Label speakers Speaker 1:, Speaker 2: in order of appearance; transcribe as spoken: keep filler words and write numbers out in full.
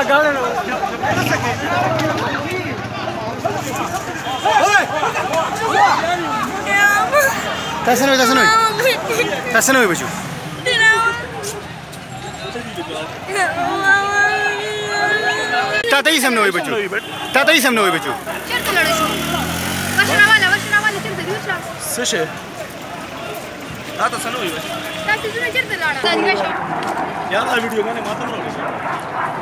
Speaker 1: تاسو نه تاسو نه تاسو نه بچو تا ته یې سم نه وای بچو تا ته یې سم نه وای بچو
Speaker 2: چیرته لړې شو وښنه والا وښنه والا چیرته دی وښه
Speaker 3: څه شي تا ته څه نه وای
Speaker 2: تاسو څنګه چیرته لاړه تاسو
Speaker 3: یار دا ویډیو باندې ماته نه وای